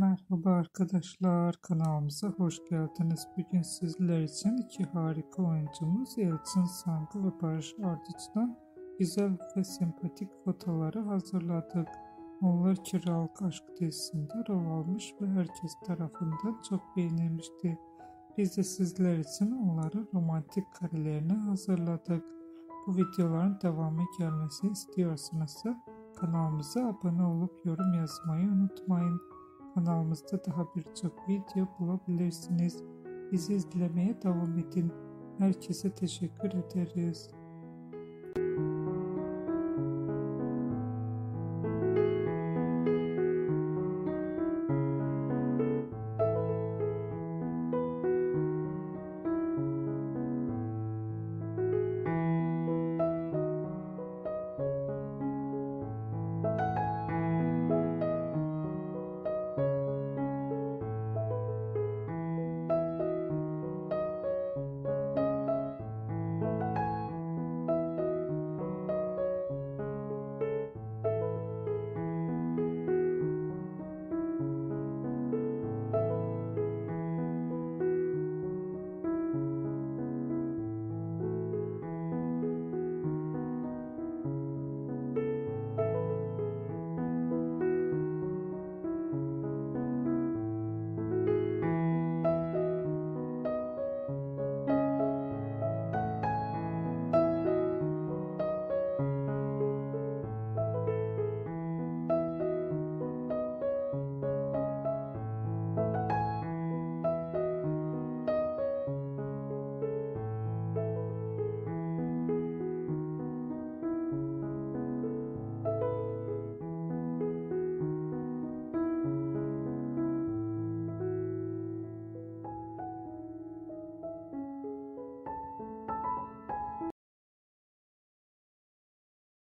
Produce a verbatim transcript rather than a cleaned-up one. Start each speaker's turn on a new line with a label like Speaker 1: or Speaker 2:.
Speaker 1: Merhaba arkadaşlar, kanalımıza hoş geldiniz. Bugün sizler için iki harika oyuncumuz Yalçın Sangu ve Barış Arduç'tan güzel ve sempatik fotoları hazırladık. Onlar Kiralık Aşk dizisinde rol almış ve herkes tarafından çok beğenilmişti. Biz de sizler için onların romantik karelerini hazırladık. Bu videoların devamı gelmesini istiyorsanız kanalımıza abone olup yorum yazmayı unutmayın. Kanalımızda daha birçok video bulabilirsiniz. Bizi izlemeye devam edin. Herkese teşekkür ederiz.